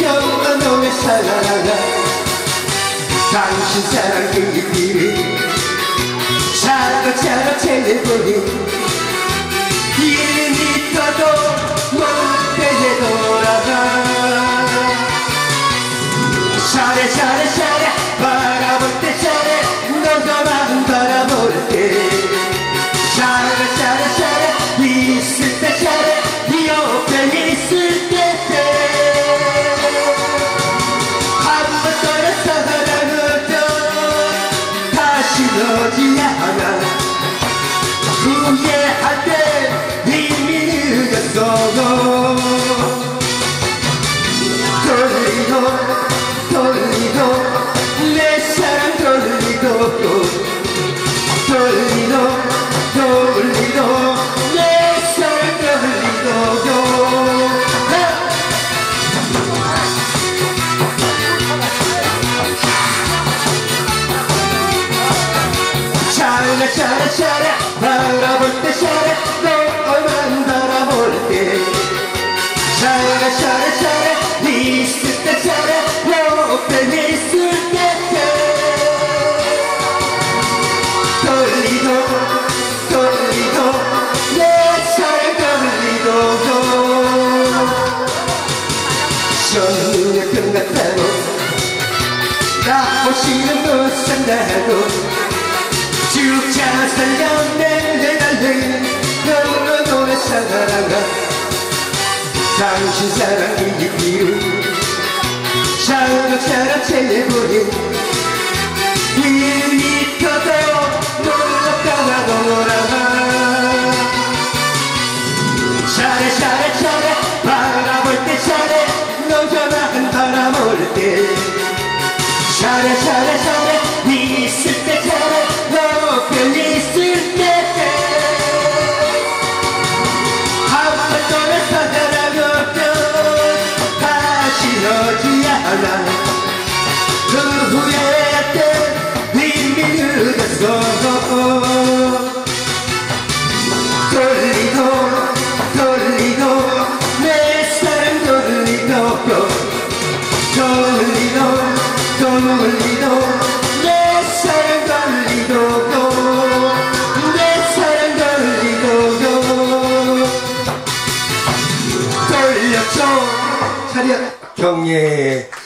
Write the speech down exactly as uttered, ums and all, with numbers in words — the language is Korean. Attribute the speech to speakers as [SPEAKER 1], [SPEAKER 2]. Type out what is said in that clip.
[SPEAKER 1] 너의 사랑아 당신 사랑 그 길을 차고차고 채내보니 일 미터도 못되게 돌아가 잘해 잘해 잘해 바라볼 때 잘해 너만 바라볼 때 잘해 잘해 잘해 있을 때 잘해 네 옆에 있을 때 한 번 떠나 사랑하면 다시 오지 않아 후회할 때 이미 늦었어 돌리도 돌리도 내 사랑 돌리도 돌리도 돌리도 내 사랑 돌리도 잘해 잘해 잘해 바라볼 때 잘해 너만 바라볼 때 잘해 잘해 잘해 있을 때 잘해 옆에 있을 때 돌리도 돌리도 내 사랑 돌리도 첫눈에 편 같다고 나 보시는 못 산다고 죽자 살렸네 내 달래 너무 노래 사랑아 당신 사랑이 이기로 차고차고 채내보니 일 미터도 못 가다 돌아가 잘해 잘해 잘해 바라볼 때 잘해 너만 바라볼 때 잘해 잘해 잘해 있을 때 잘해 옆에 있을 때 한 번 떠나 사랑하면 다시 오지 않아 그 후회할 때 이미 늦었어 돌리도 돌리도 내 사랑 돌리도 돌리도 돌리도 내 사랑 돌리도 내 사랑 돌리도 돌려줘 차렷 경례